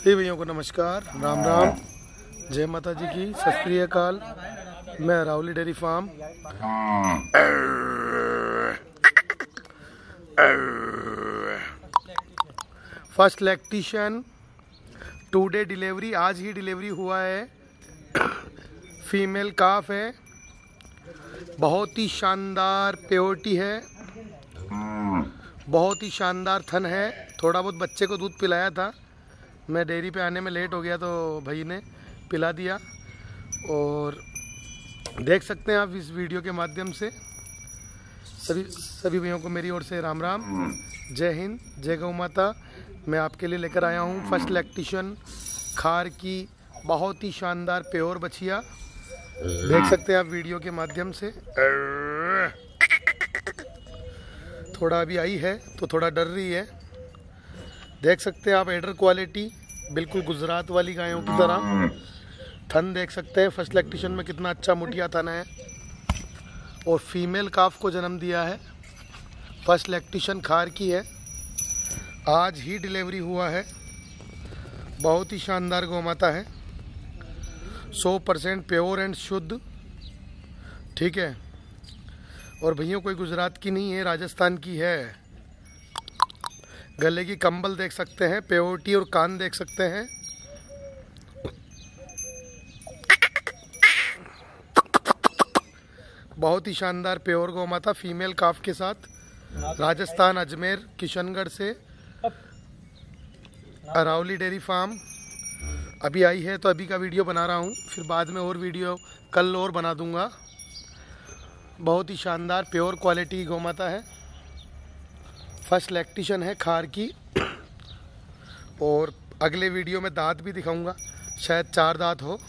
सभी भैया को नमस्कार, राम राम, जय माता जी की, सत श्री अकाल। मैं Aravali dairy farm first lactation 2 day delivery, आज ही डिलीवरी हुआ है। फीमेल काफ है, बहुत ही शानदार प्योरिटी है, बहुत ही शानदार थन है। थोड़ा बहुत बच्चे को दूध पिलाया था, मैं डेयरी पे आने में लेट हो गया तो भाई ने पिला दिया। और देख सकते हैं आप इस वीडियो के माध्यम से। सभी भैया को मेरी ओर से राम राम, जय हिंद, जय गौ माता। मैं आपके लिए लेकर आया हूँ फर्स्ट लैक्टेशन खार की बहुत ही शानदार प्योर बछिया। देख सकते हैं आप वीडियो के माध्यम से। थोड़ा अभी आई है तो थोड़ा डर रही है। देख सकते हैं आप एडर क्वालिटी बिल्कुल गुजरात वाली गायों की तरह। थन देख सकते हैं फर्स्ट लैक्टेशन में कितना अच्छा मुठिया थन है, और फीमेल काफ को जन्म दिया है। फर्स्ट लैक्टेशन खार की है, आज ही डिलीवरी हुआ है। बहुत ही शानदार गौमाता है, 100% प्योर एंड शुद्ध, ठीक है। और भैया कोई गुजरात की नहीं है, राजस्थान की है। गले की कंबल देख सकते हैं, प्योरिटी और कान देख सकते हैं। बहुत ही शानदार प्योर गौमाता फीमेल काफ के साथ, राजस्थान अजमेर किशनगढ़ से अरावली डेयरी फार्म। अभी आई है तो अभी का वीडियो बना रहा हूँ, फिर बाद में और वीडियो कल और बना दूंगा। बहुत ही शानदार प्योर क्वालिटी की गौमाता है, फर्स्ट लैक्टेशन है खार की। और अगले वीडियो में दांत भी दिखाऊंगा, शायद 4 दांत हो।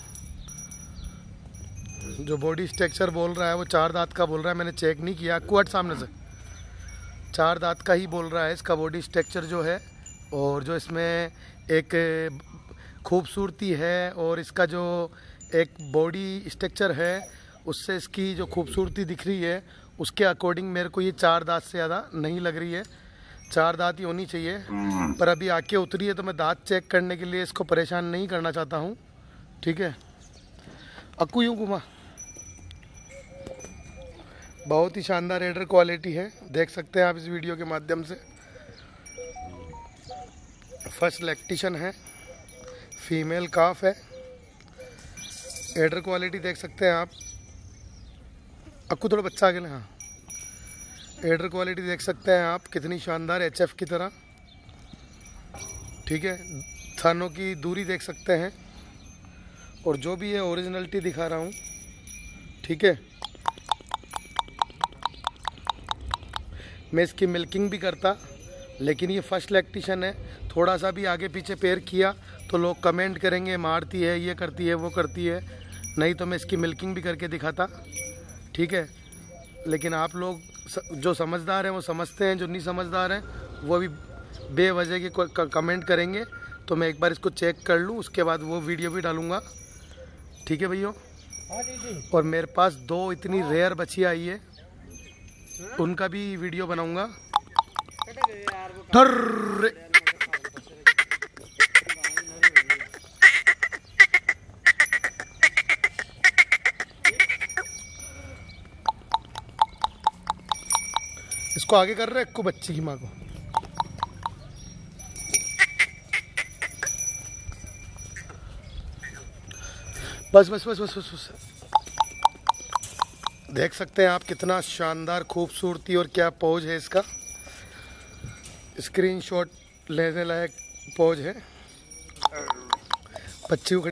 जो बॉडी स्ट्रक्चर बोल रहा है वो 4 दांत का बोल रहा है, मैंने चेक नहीं किया। कुआट सामने से 4 दांत का ही बोल रहा है इसका बॉडी स्ट्रक्चर जो है। और जो इसमें एक खूबसूरती है और इसका जो एक बॉडी स्ट्रक्चर है उससे इसकी जो खूबसूरती दिख रही है, उसके अकॉर्डिंग मेरे को ये 4 दांत से ज़्यादा नहीं लग रही है। 4 दांत ही होनी चाहिए, पर अभी आके उतरी है तो मैं दांत चेक करने के लिए इसको परेशान नहीं करना चाहता हूँ, ठीक है। अक्कू यूँ घुमा। बहुत ही शानदार एडर क्वालिटी है, देख सकते हैं आप इस वीडियो के माध्यम से। फर्स्ट लैक्टेशन है, फीमेल काफ है, एडर क्वालिटी देख सकते हैं आप। अक्कू थोड़ा बच्चा आगे ले, हाँ। एडर क्वालिटी देख सकते हैं आप कितनी शानदार, एचएफ की तरह, ठीक है। थानों की दूरी देख सकते हैं, और जो भी है ओरिजिनलिटी दिखा रहा हूँ, ठीक है। मैं इसकी मिल्किंग भी करता, लेकिन ये फर्स्ट लैक्टेशन है। थोड़ा सा भी आगे पीछे पैर किया तो लोग कमेंट करेंगे मारती है, ये करती है, वो करती है। नहीं तो मैं इसकी मिल्किंग भी करके दिखाता, ठीक है। लेकिन आप लोग जो समझदार हैं वो समझते हैं, जो नहीं समझदार हैं वो भी बेवजह के कमेंट करेंगे। तो मैं एक बार इसको चेक कर लूँ, उसके बाद वो वीडियो भी डालूँगा, ठीक है भैया। और मेरे पास 2 इतनी रेयर बछिया आई है, उनका भी वीडियो बनाऊँगा। इसको आगे कर रहे को बच्ची की माँ को। बस बस बस बस बस बस। देख सकते हैं आप कितना शानदार खूबसूरती और क्या पोज है इसका। स्क्रीनशॉट लेने लायक पोज है। बच्ची को